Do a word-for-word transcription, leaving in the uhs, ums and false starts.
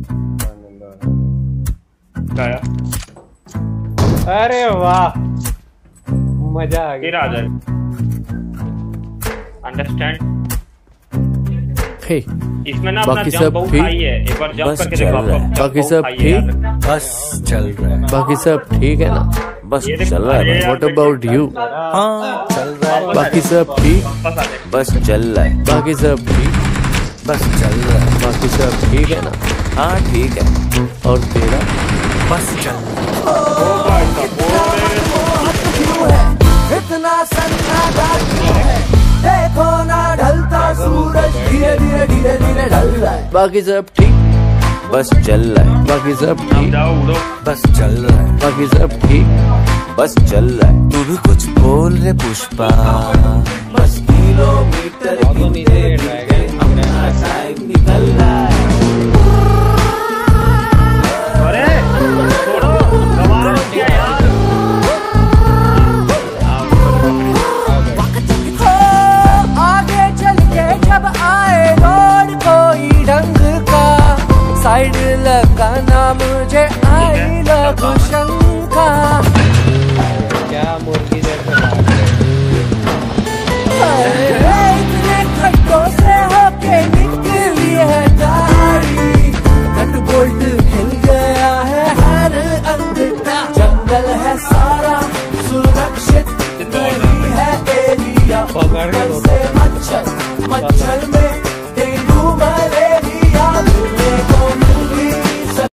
गया। अरे वाह मजा आ गया। अंडरस्टैंड। हे इसमें ना अपना जंप बहुत हाई है, एक बार जंप करके देखो आपको। बाकी सब ठीक, बस चल रहा है। बाकी सब ठीक है ना? बस चल रहा है। What about you? हाँ चल रहा है। बाकी सब ठीक, बस चल रहा है। बाकी सब ठीक, बस चल रहा है। बाकी सब ठीक है ना? हाँ ठीक है। और तेरा? बस चल इतना सन्नाटा क्यों है? देखो ना ढलता सूरज धीरे धीरे धीरे धीरे ढल रहा है। बाकी सब ठीक, बस चल रहा है। बाकी सब ठीक, बस चल रहा है। बाकी सब ठीक, बस चल रहा है। तू भी कुछ बोल रे पुष्पा। बस किलोमीटर गिनते गिनते अपना टाइम निकल रहा है। अरे छोड़ो, कमाल हो गया यार। आगे चल के जब आए रोड कोई ढंग का, साइड लगाना मुझे आई लव